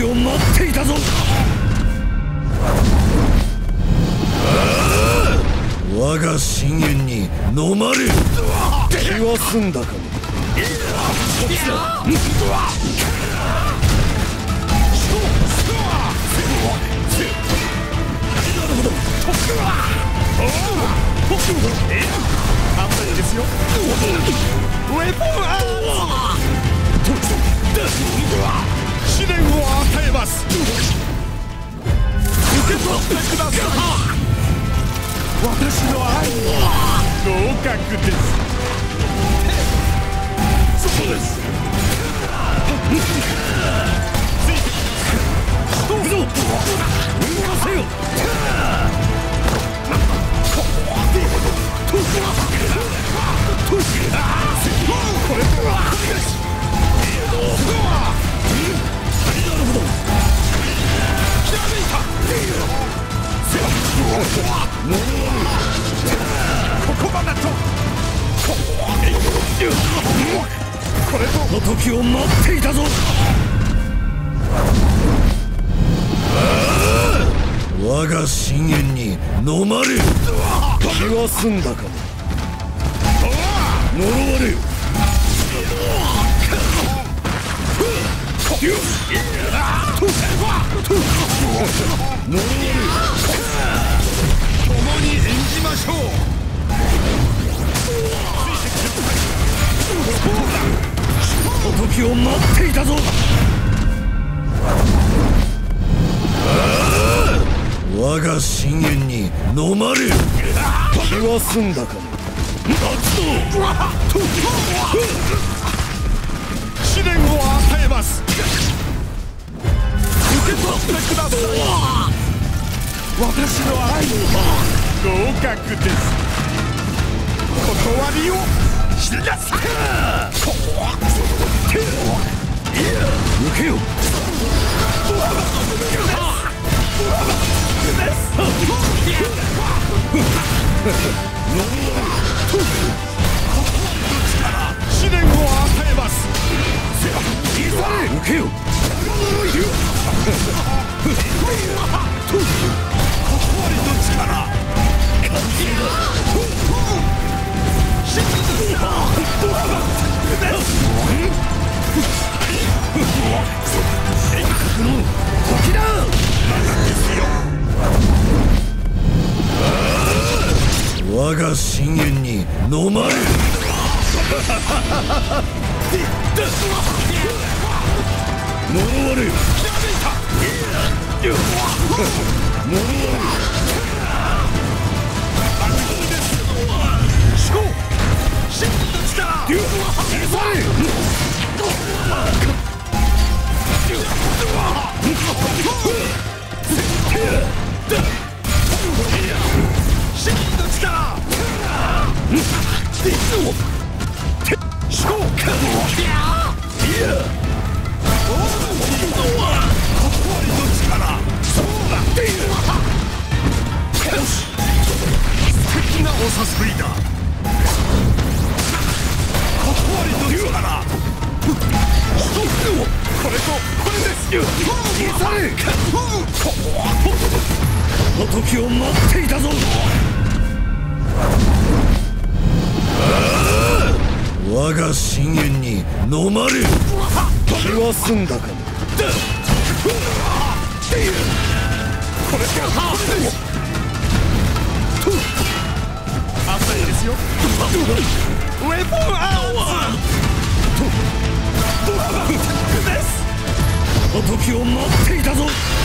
を待っていたぞ。我が深淵に飲まれる。気は済んだかも。ですよ。ウェポンアー試練を与えます。受け取ってください。私の愛合格です。そうです。ついて行くぞ。動かせよ。これではここまでとこれの時を待っていたぞ。我が深淵に飲まれる。気は済んだかも。呪われよ。共に演じましょう。この時を待っていたぞ。我が深淵に飲まれる。気は済んだかも。試練を与えます。受け取ってください。私の愛合格です。断りをしなさい。受けよ。試練を与えます。受けよ。我が深淵に飲まれる。呪われよ。この時を待っていたぞ。我が深淵に飲まれる。気は済んだかも。これです浅いですよ。ウェポンアーツです。この時を待っていたぞ。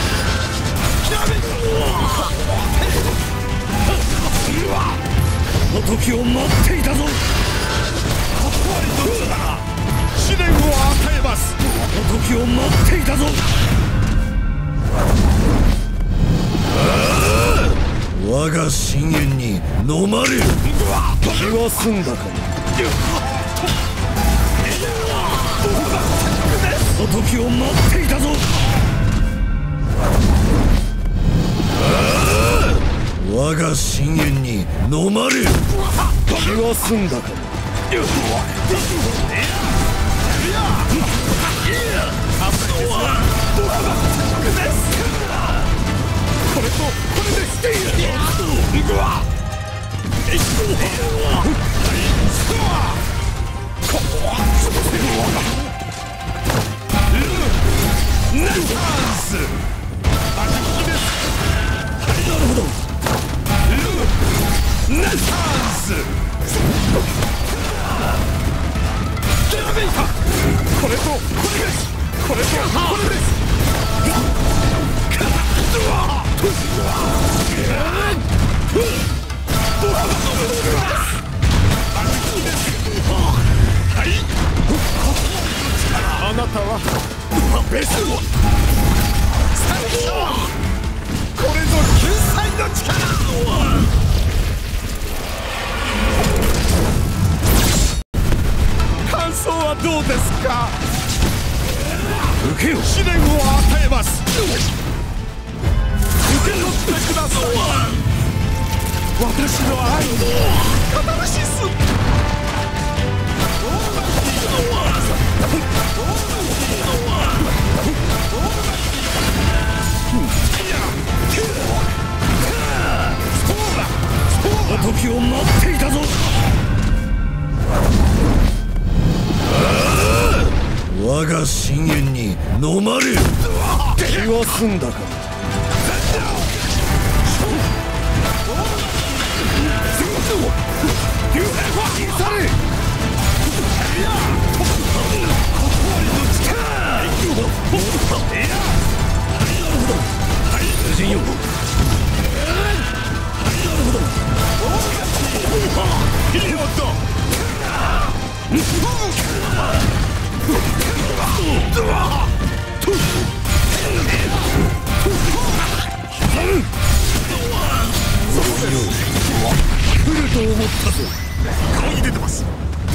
この時を待っていたぞ。試練を与えます。この時を待っていたぞ。我が深淵に飲まれる。気は済んだかも。この時を待っていたぞ。我が深淵に飲まれる。気は済んだかも。 これとこれでしている。うわっナイス味利きです。なるほど。ナイスデラメイタ。これとこれです。これとこれです。あなたはベスをこれぞ救済の力。感想はどうですか。受けよ。試練を与えます。受け取ってください。私の愛のカタルシス。時を待っていたぞ。我が深淵に飲まれる。気は済んだか。来ると思ったぞ。顔に出てます。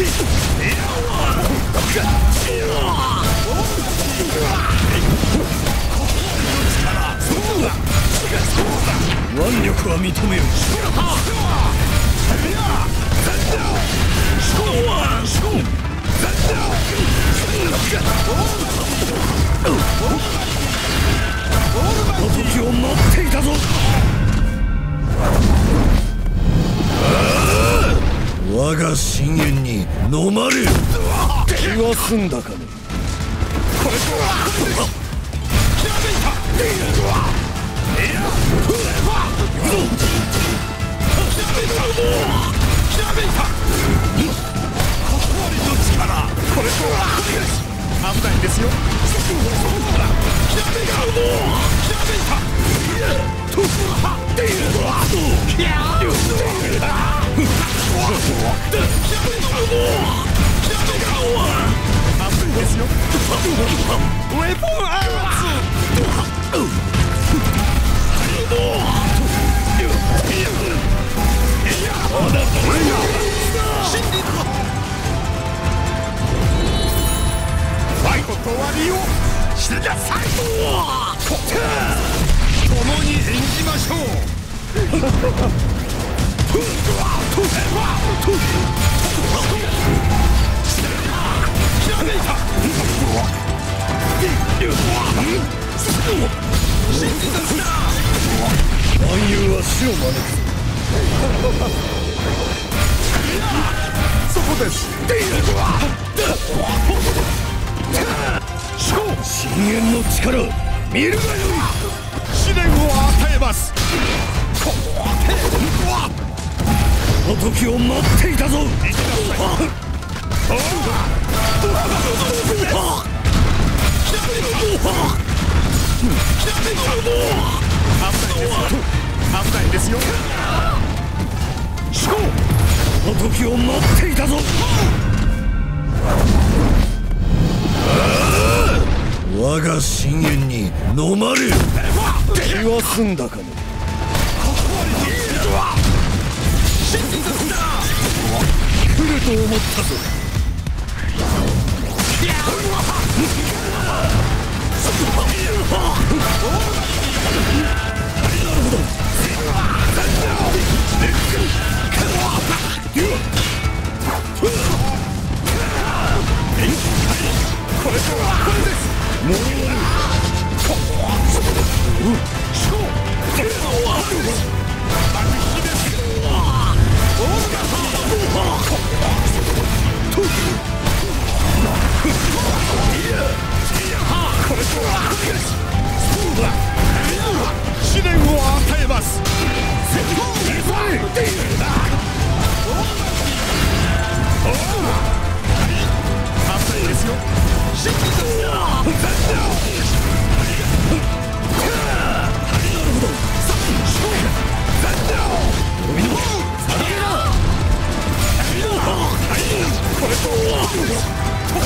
腕力は認める。時を待っていたぞ。我が深淵に飲まれる。気は済んだかね。これとはひらめいた。ひらめいた。氷の力。これとは危ないんですよ。ひらめいた。ひらめいた。ウェポンアーツ。ファイトと終わりを知りなさい。共に演じましょう。暗遊は死を招く。そこです。深淵の力見るがよい。試練を与えます。この時を待っていたぞ。危ないですよ。この時を待っていたぞ。我が深淵に飲まれる。気は済んだかね。来ると思ったぞ。これです。 試練を与えます。反対ですよ。これと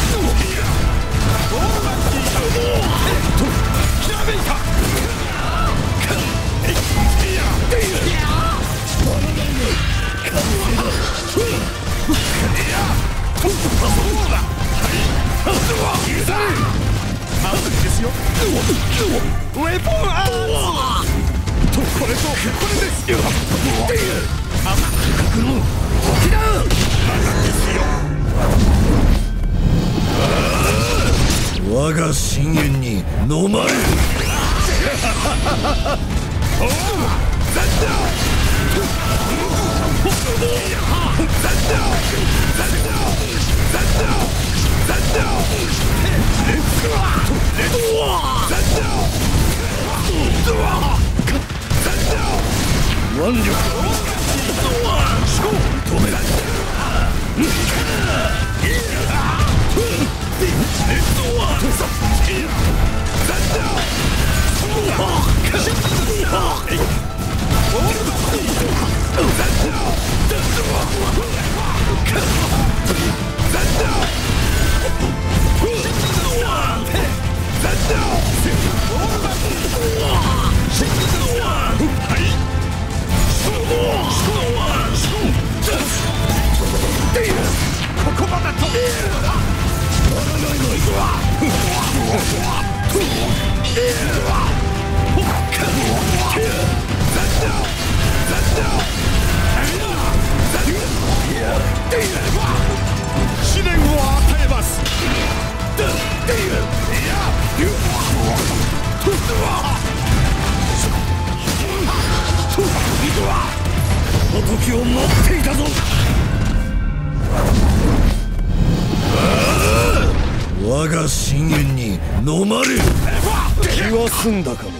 ですよ。ウェポンアーツとこれとこれですよ。 我が深淵に飲まれる。腕力止められた。ここまでと試練を与えます。この時を待っていたぞ。我が深淵に飲まれる。気は済んだかも。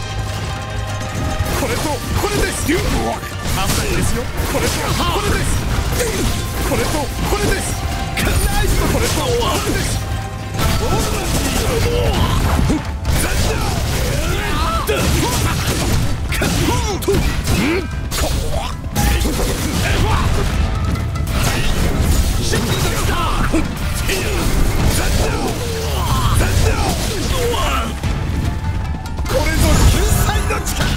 これとこれです。反対ですよ。これとこれです。これとこれです。ナイス。これとこれです。これぞ救済の力。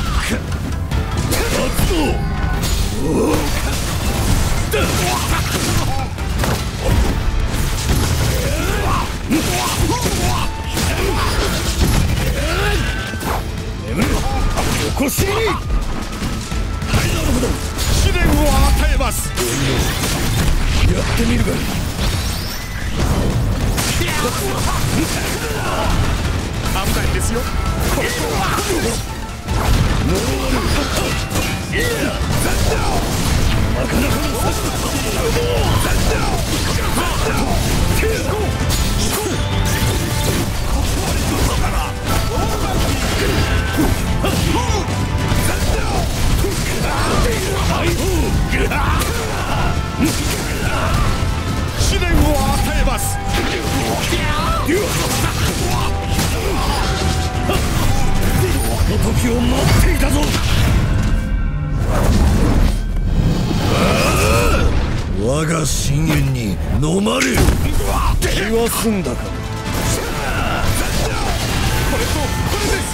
おこしに試練を与えます。やってみるがいい。危ないですよ。これとなかなかの試練を与えます。この時を待っていたぞ。我が深淵に飲まれる。気は済んだか。これとこれです。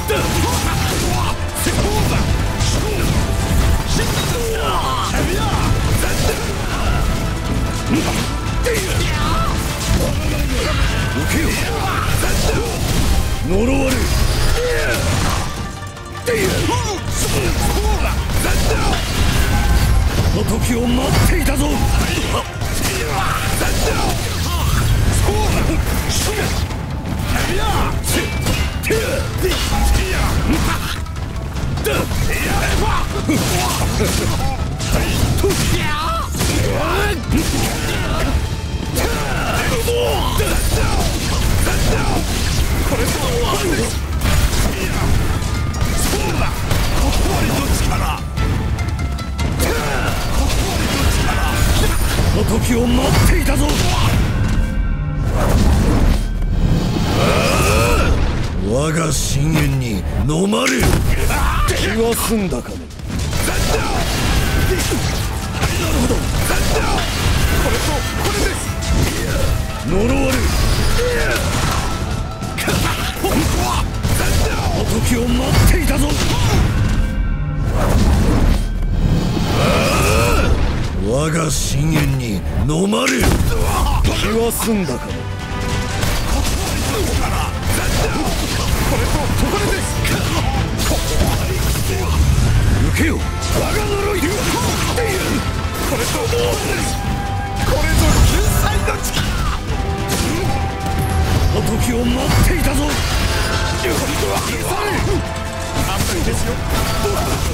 呪われる。この時を待っていたぞ。これ時を待っていたぞ。我が深淵に飲まれよ。気は済んだかね。なるほど。これとこれです。呪われる。時を待っていたぞ。我が深淵に飲まれよ。気は済んだかね。これとこれです。受けよ。我が呪い。これとこれです。これぞ救済の力。時を待っていたぞ。安泰ですよ。こ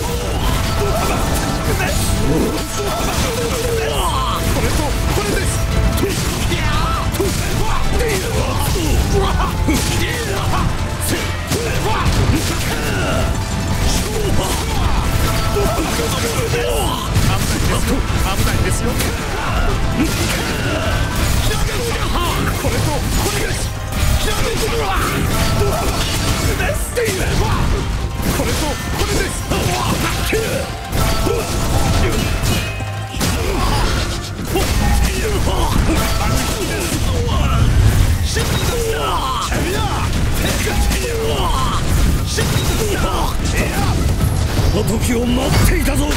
れとこれです。危ないですよ。これとこれです。これとこれです。時を待っていたぞ。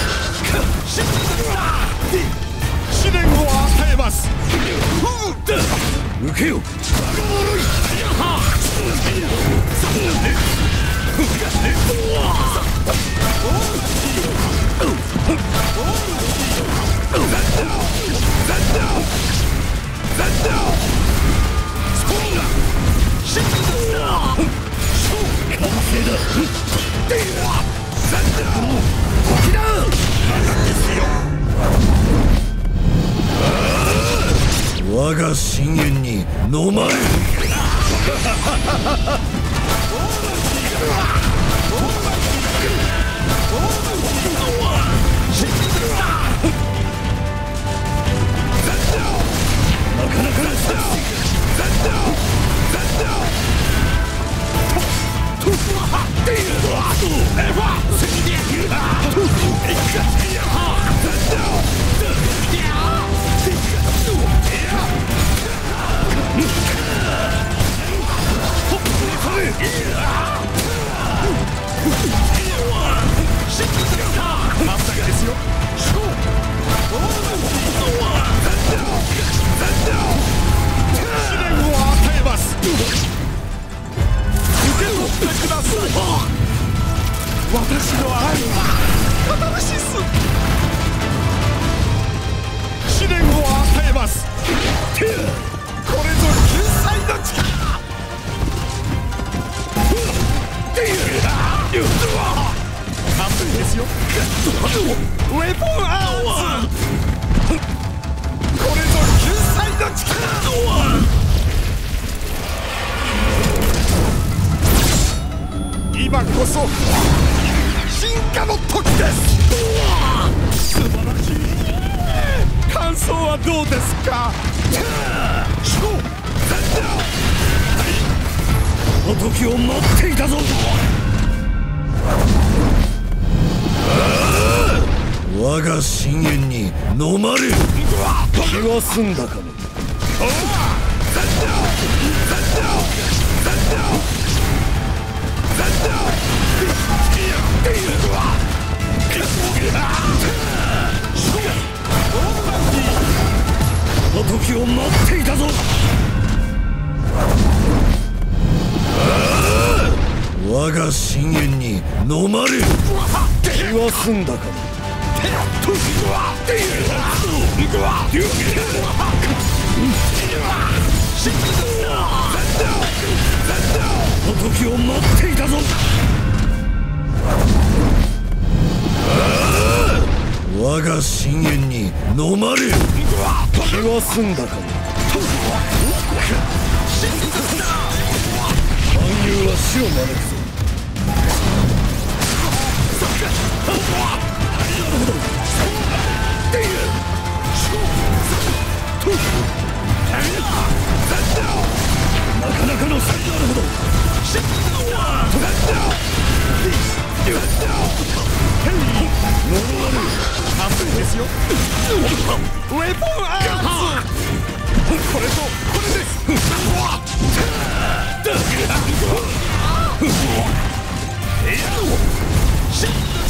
試練を与えます。受けよ。我が深淵に飲まれる。なかなかの私の愛はカタルシス。試練を与えます。これぞ救済の力。完璧ですよ。ウェポンアーツ。これぞ救済の力。今こそ進化の時です。素晴らしい。感想はどうですか。時を待っていたぞ。我が深淵に飲まれる。気は済んだかね。時を待っていたぞ。我が深淵に飲まれる。気は済んだかね。時を待っていたぞ。我が深淵に飲まれる。気は済んだかね。暗湧は死を招くぞ。なるほど。 ウェポンアーツ。これとこれです。真の力。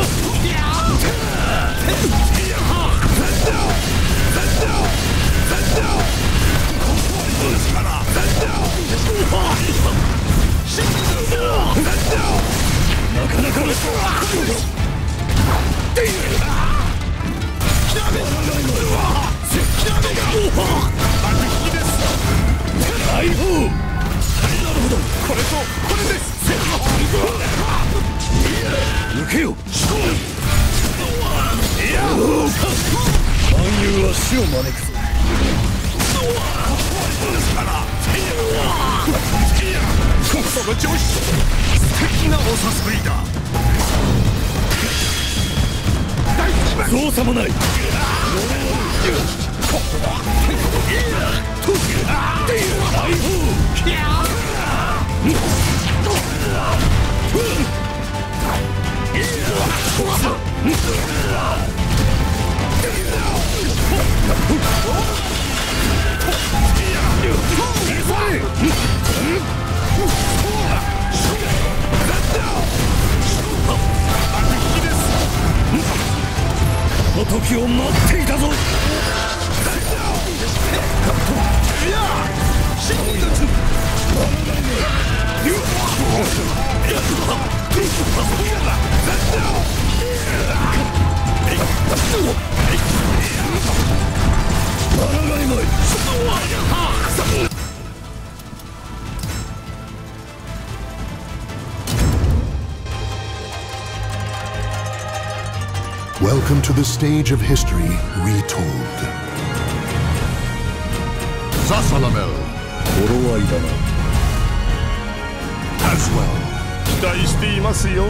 なかなかこれとこれです。抜けよ。暗湧は死を招くぞ。その調子、素敵なお誘いだ。造作もない。この時を待っていたぞ。 Welcome to the stage of history retold. Zasalamel. 頃合いだな。 As well. 期待していますよ。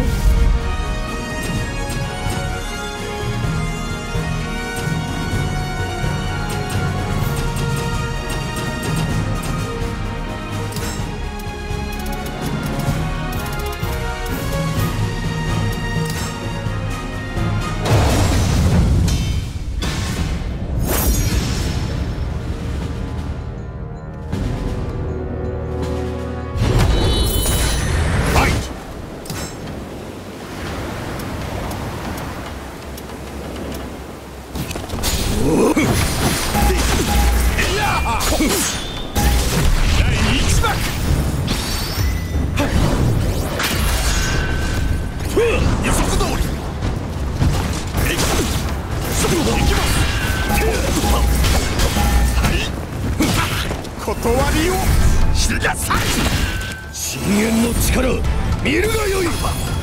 断りを知りなさい。深淵の力見るがよい。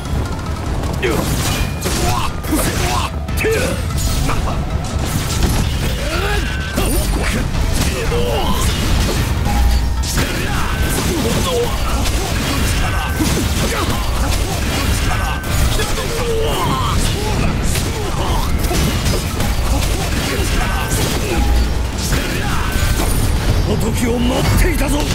この時を待っていたぞ。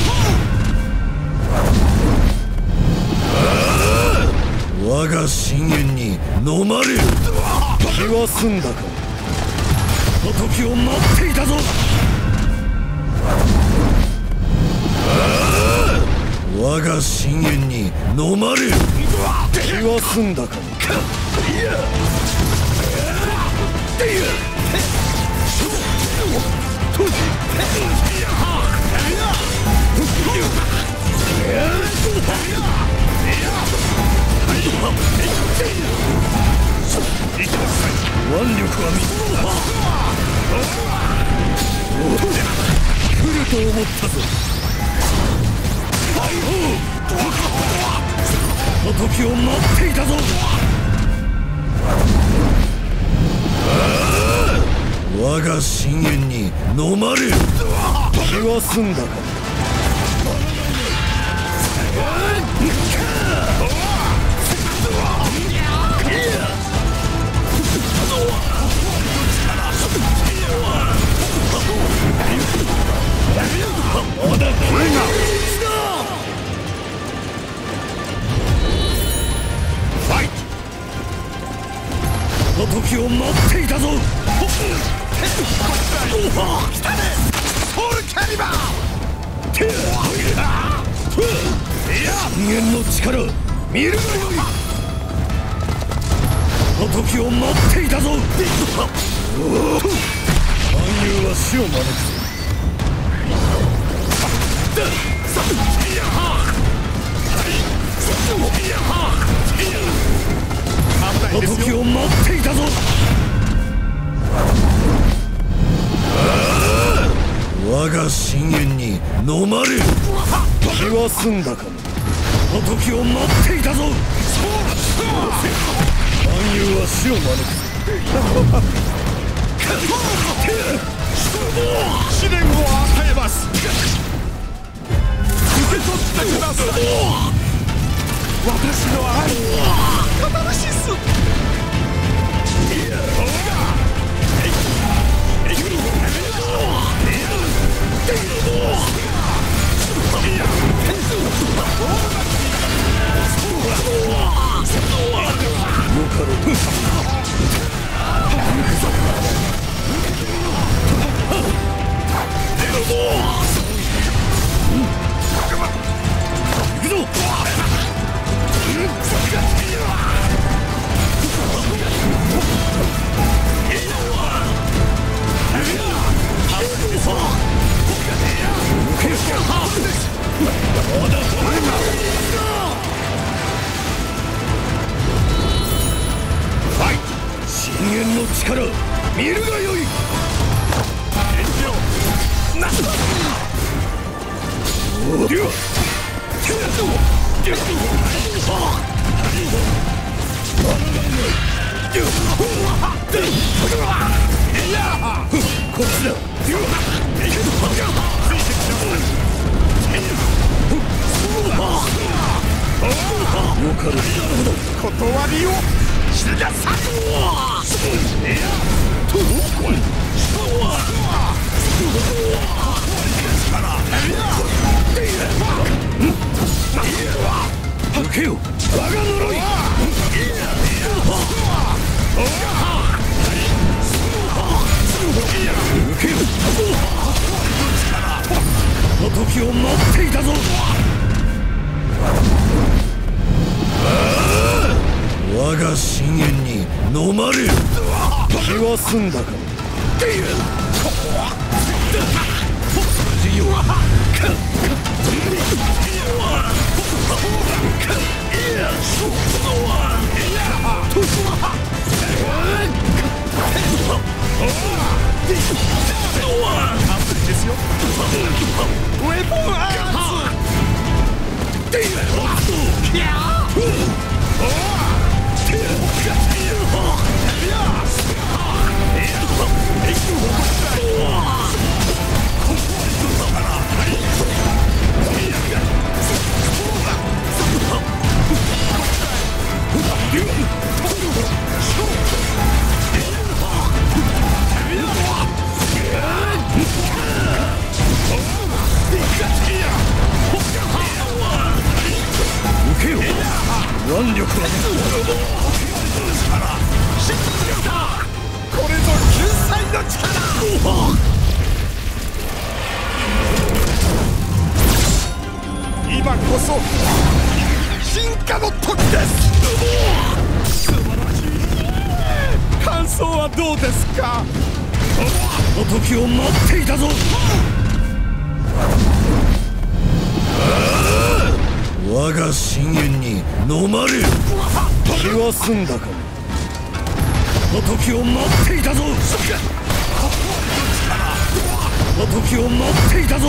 我が深淵に飲まれる。気は済んだか。この時を待っていたぞ。我が深淵に飲まれる。気は済んだか。腕力は来ると思ったぞ。この時を待っていたぞ。我が深淵に飲まれる。気は済んだか。まだこれがファイト。この時を待っていたぞ。 来たねソウルキャリバー。 人間の力見るがよい。この時を待っていたぞ。暗湧は死を招くぞ。この時を待っていたぞ。我が深淵に飲まれる。気は済んだかも。この時を待っていたぞ。暗湧は死を招くぞ。 試練を与えます。受け取ってください。私の愛カタルシス。深淵の力見るがよい。こっちだ。よかろう。 断りをしなさい。 受けよ我が呪い。受けよこの時を待っていたぞ。我が深淵に飲まれる。気は済んだか。 ですよ。ウェポンアー受けよ腕力はこれぞ救済の力。今こそ進化の時です。素晴らしい。感想はどうですか。 この時を待っていたぞ。我が深淵に飲まれる。気は済んだかも。この時を待っていたぞ。この時を待っていたぞ。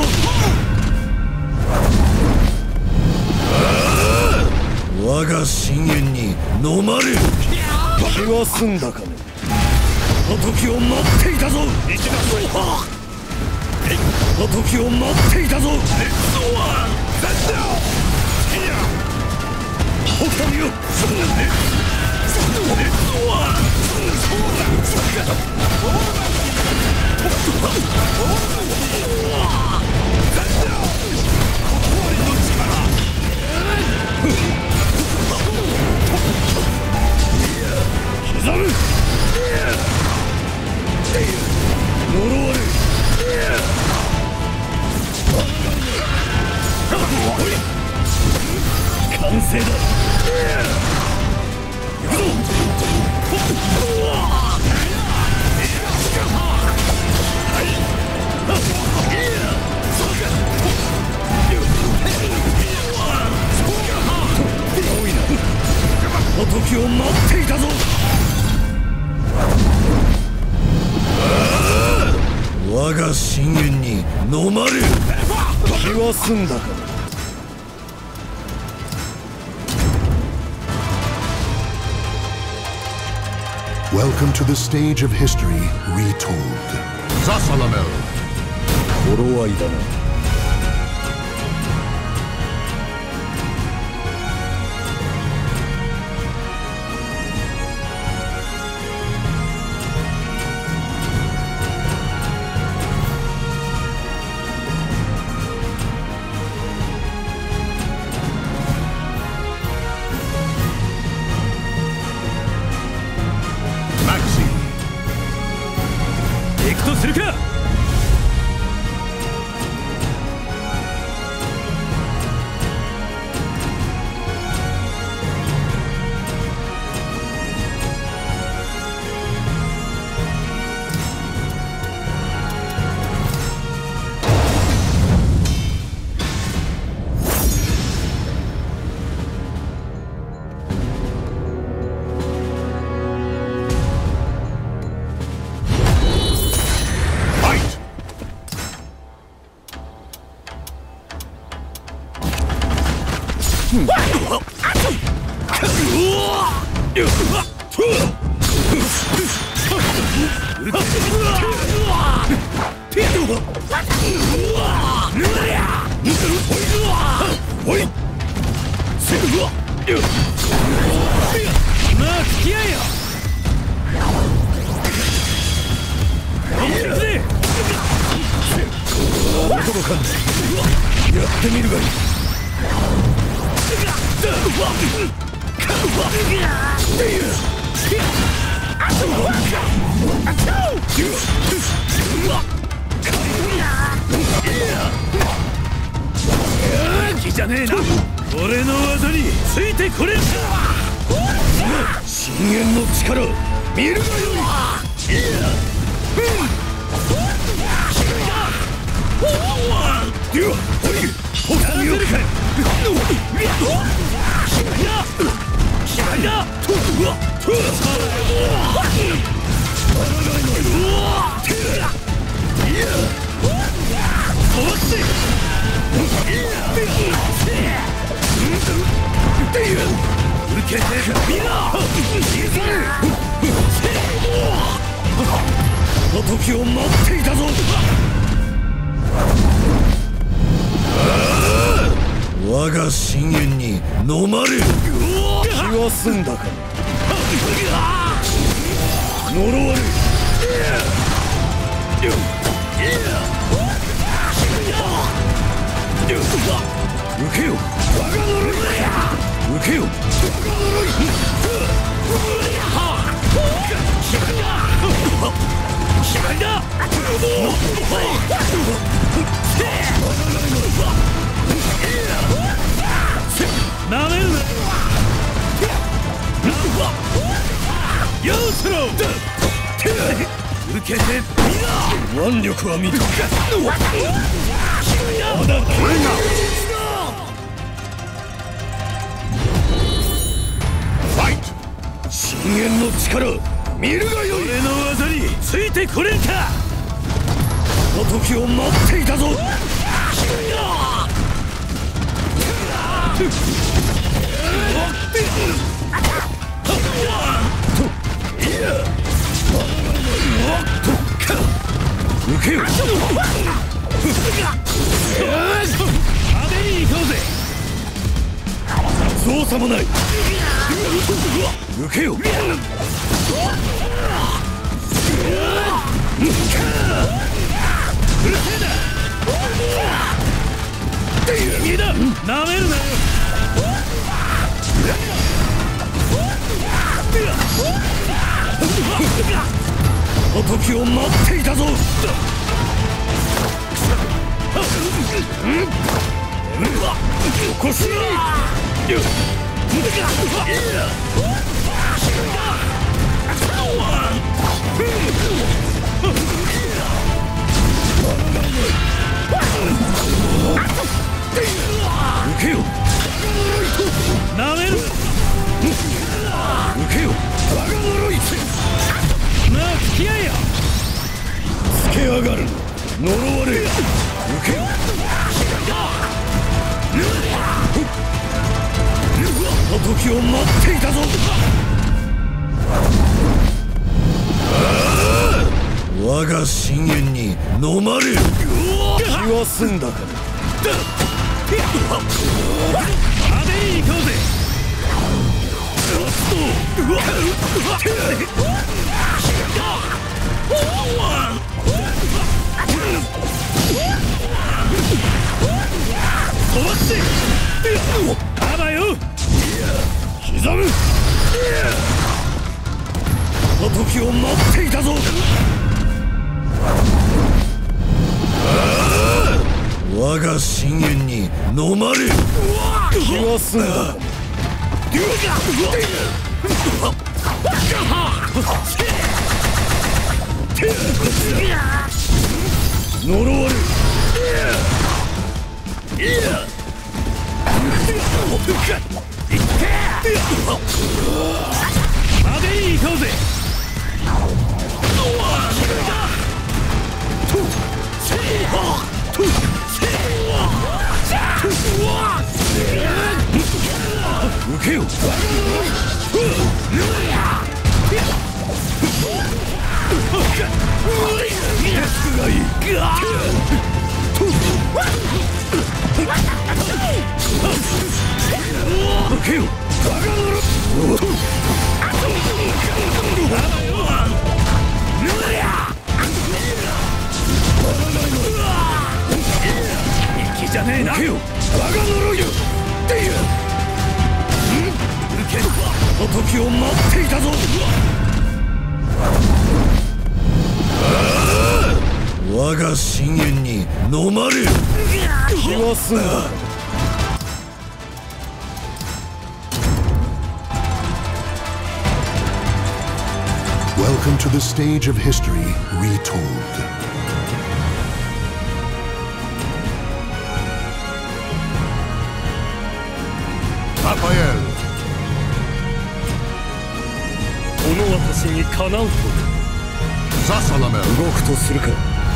我が深淵に飲まれる。気は済んだかも。この時を待っていたぞ。この時を待っていたぞ。北谷よ。刻む。 我が深淵に飲まれる。気は済んだか。 Welcome to the stage of history retold. Zasalamel. 頃合いだな。 行くとするか。 やってみるがいい。 気じゃねえな。俺の技についてこれんか。 深淵の力見るがよい。この時を待っていたぞ。我が深淵に飲まれる。気は済んだか。呪われる。受けよ我が呪い。受けよ我が呪い。 なめるな。よしろ。受けてみろ。 腕力は見た。 まだこれが。ファイト。 深淵の力見るがよい。 俺の技についてこれんか。 この時を待っていたぞ。受けよ。 派手に行こうぜ。 造作もない。受けよ。 右だ。なめるなよ。 この時を待っていたぞ。よこし。受けよ。 なめる。 受けよ我が呪い。 まあ付き合えよ。 つけ上がる。 呪われ受けよこの時を待っていたぞ。我が深淵に飲まれよ。気は済んだかね。派手に行こうぜ。飛ばしてあばよ刻む。この時を待っていたぞ。我が深淵に飲まれよ。気は済んだ。呪われる。派手に行こうぜ。受けよ。がいい。受けよ。じゃねえな。受けよ。我が呪いよ。受け。この時を待っていたぞ。我が深淵に飲まれよ。気は済んだ。 Welcome to the stage of history retold. Raphael. この私にかなうと。 ザ・サラメル。 動くとするか。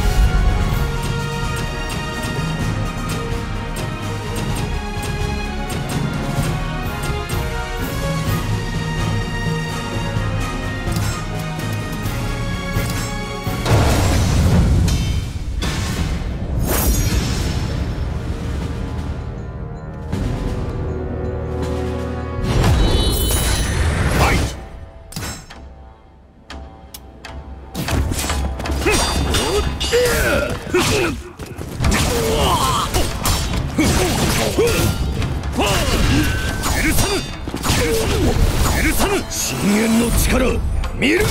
深淵の力見るがよい。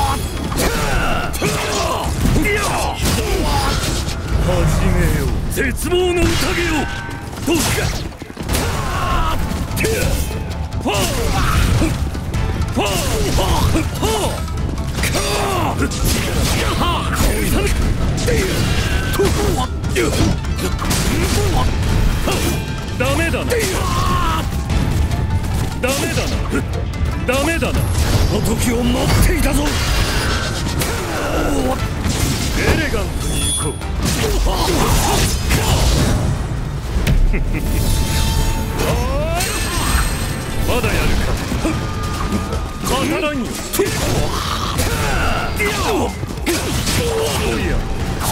始めよう絶望の宴を。どうか。ダメだな。ダメだな。ダメだな。この時を待っていたぞ。エレガントに行こう。まだやるか。語らんよ。おや。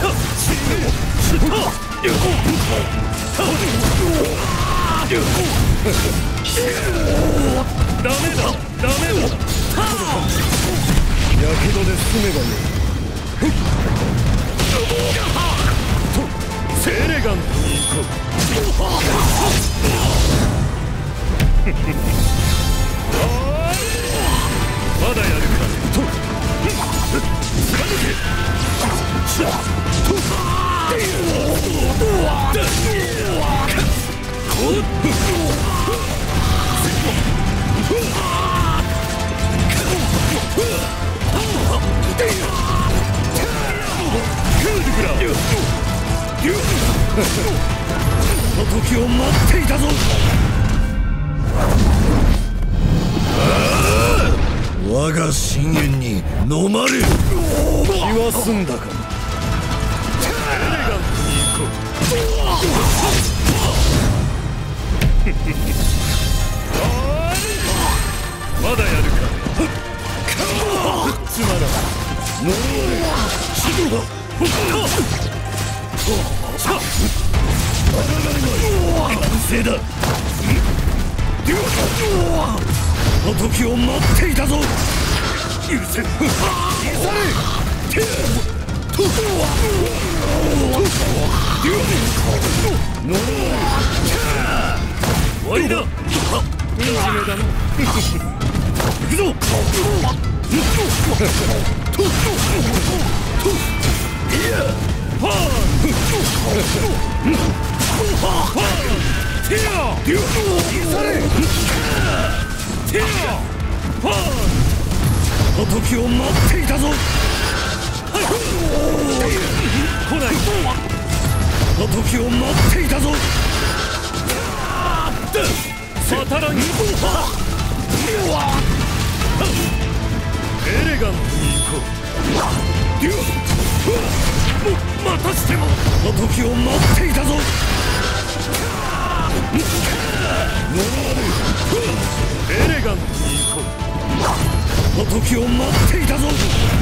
ダメだ。ダメだ。やけどで済めばね。エレガントに行こう。まだやるか。貫け。この時を待っていたぞ。我が深淵に飲まれる。気は済んだか。 まだやるか。つまらない。呪われ死後だ。完成だ。この時を待っていたぞ。許せ。許され。終わりだ。惨めだな。行くぞ。この時を待っていたぞ。来ない。この時を待っていたぞ。サタランギ。エレガントに行こう。またしてもこの時を待っていたぞ。エレガントに行こう。この時を待っていたぞ。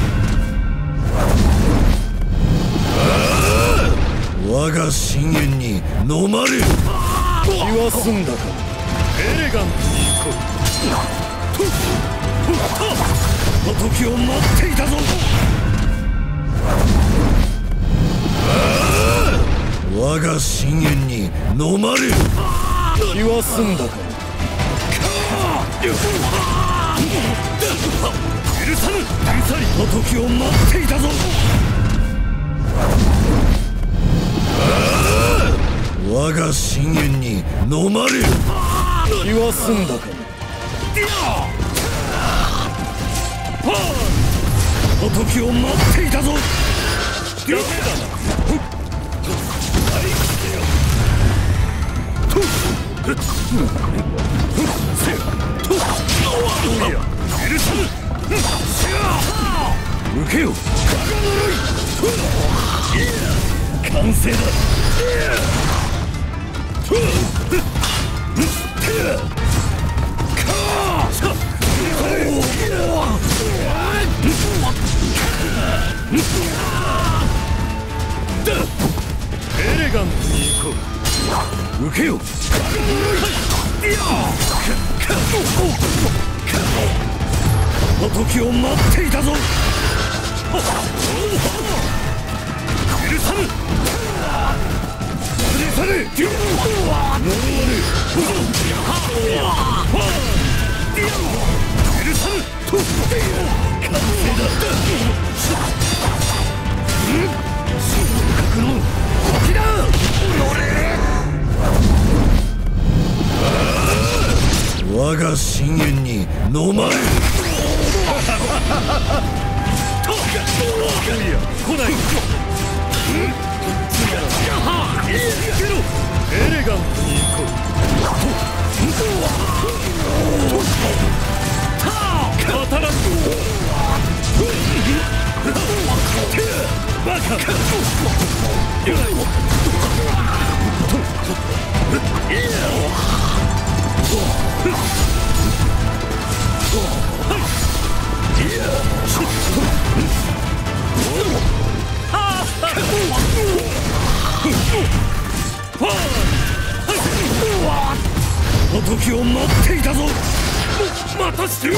我が深淵に飲まれる。気は済んだか。エレガントに行こう。この時を待っていたぞ。我が深淵に飲まれる。気は済んだか。許さぬ。許さり。この時を待っていたぞ。我が深淵に飲まれる。気は済んだか。この時を待っていたぞ。ダメだな。許さぬ。受けよ。完成だ。エレガントに行こう。受けよ。この時を待っていたぞ。許さぬ。許さねえ。許さぬ。完成だ。昇格の時だ。我が深淵に飲まれる。来ない。エレガントに行こう。当たらんぞ。バカ。この時を待っていたぞ。またしてよ。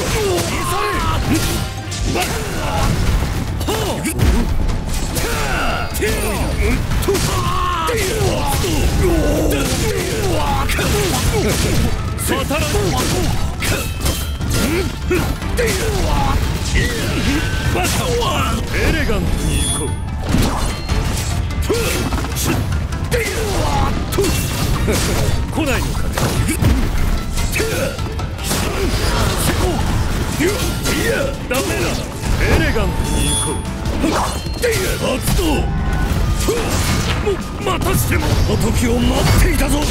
エレガントに行こう。来ないのかね。ダメだ。エレガントに行こう。発動。またしてもこの時を待っていたぞ。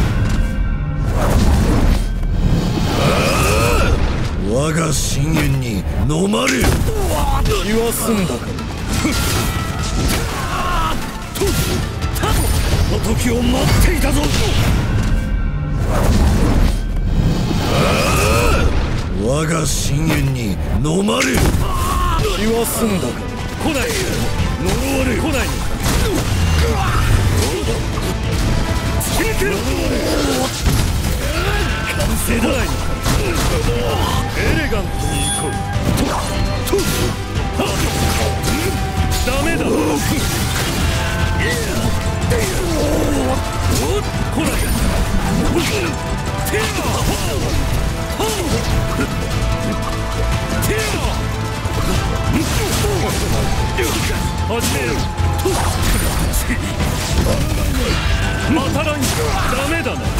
我が深淵に飲まれる。気は済んだか。 の時を待っていたぞ。我が深淵に飲まれよ。気は済んだか。来ない。呪われよ。来ないのか。突き抜けろ。完成だ。エレガントに行こう。ダメだ。来ない。始めよ。当たらん。ダメだな。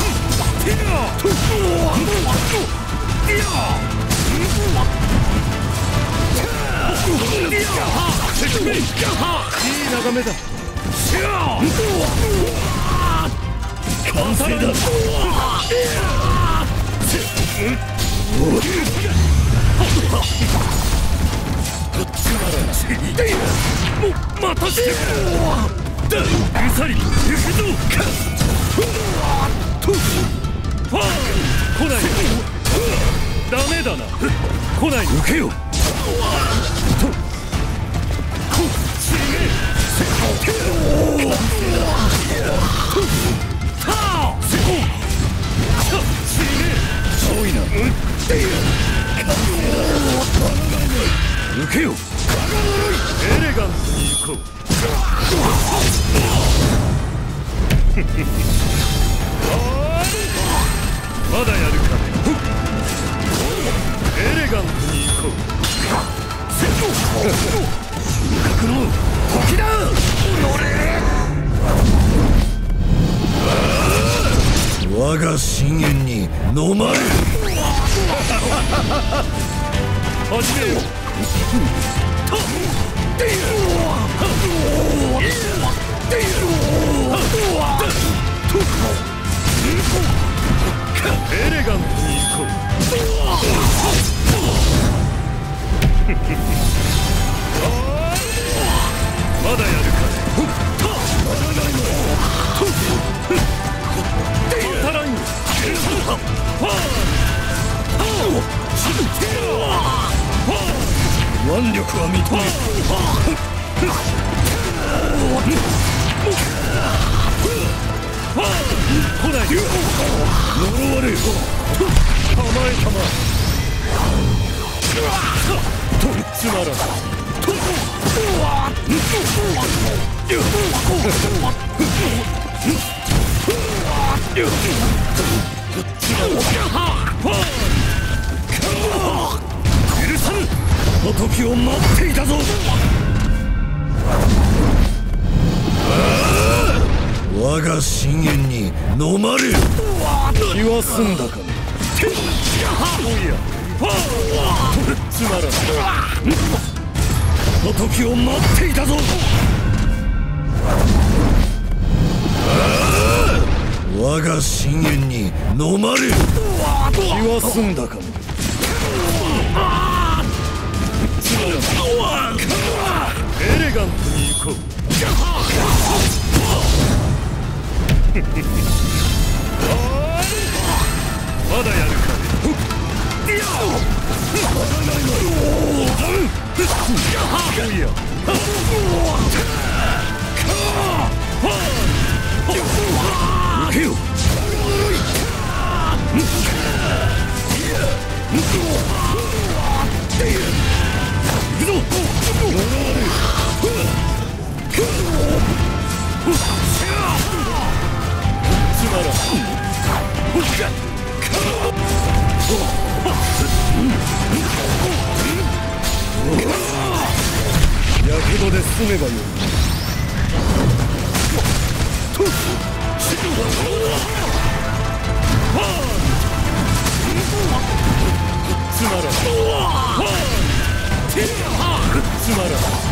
いい眺めだ。完成だ。待たせて。うさり行くぞ。来ない。ダメだな。来ない。受けよ。多いな。受けよ。エレガントに行こう。まだやるか。エレガントに行こう。収穫の時だ。乗れ。我が深淵に飲まれる。始めよ。エレガントに行こう。まだやるか。当たらんよ。腕力は認める。来ない。呪われよ。構えたま。つまらん。許さぬ。の時を待っていたぞ。我が深淵に飲まれよ。気は済んだか。おや。つまらん。の時を待っていたぞ。我が深淵に飲まれよ。気は済んだか。エレガントに行こう。まだやるか。おや。受けよ。行くぞ。つまらん。やけどで済めばよい。つまらん。つまらん。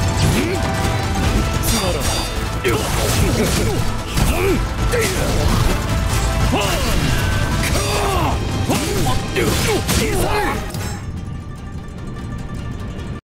つまらん。